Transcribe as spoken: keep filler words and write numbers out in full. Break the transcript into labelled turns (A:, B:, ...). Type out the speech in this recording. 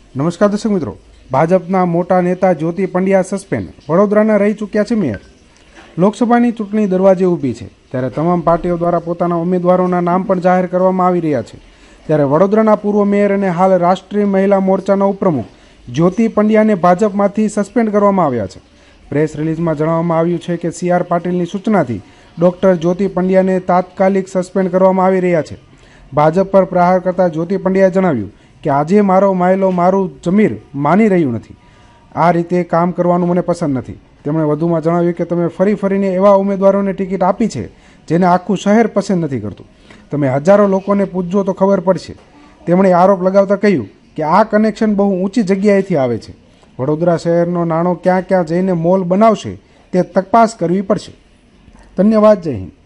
A: નમસ્કાર દર્શક મિત્રો, ભાજપના મોટા નેતા જ્યોતિ પંડ્યા સસ્પેન્ડ, વડોદરાના રહી ચૂક્યા છે મેયર। લોકસભાની ચૂંટણી દરવાજે ઊભી છે ત્યારે તમામ પાર્ટીઓ દ્વારા પોતાના ઉમેદવારોના નામ પણ જાહેર કરવામાં આવી રહ્યા છે। ત્યારે વડોદરાના પૂર્વ મેયર અને હાલ રાષ્ટ્રીય મહિલા મોરચાના ઉપપ્રમુખ જ્યોતિ પંડ્યાને ભાજપમાંથી સસ્પેન્ડ કરવામાં આવ્યા છે। પ્રેસ રિલીઝમાં જણાવવામાં આવ્યું છે કે સી આર પાટીલની સૂચનાથી ડોક્ટર જ્યોતિ પંડ્યાને તાત્કાલિક સસ્પેન્ડ કરવામાં આવી રહ્યા છે। ભાજપ પર પ્રહાર કરતા જ્યોતિ પંડ્યાએ જણાવ્યું કે આજે મારો માયલો મારું જમીર માની રહ્યું નથી, આ રીતે કામ કરવાનું મને પસંદ નથી। તેમણે વધુમાં જણાવ્યું કે તમે ફરી ફરીને એવા ઉમેદવારોને ટિકિટ આપી છે જેને આખું શહેર પસંદ નથી કરતું, તમે હજારો લોકોને પૂછજો તો ખબર પડશે। તેમણે આરોપ લગાવતા કહ્યું કે આ કનેક્શન બહુ ઊંચી જગ્યાએથી આવે છે, વડોદરા શહેરનો નાણો ક્યાં ક્યાં જઈને મોલ બનાવશે તે તપાસ કરવી પડશે। ધન્યવાદ, જય હિન્દ।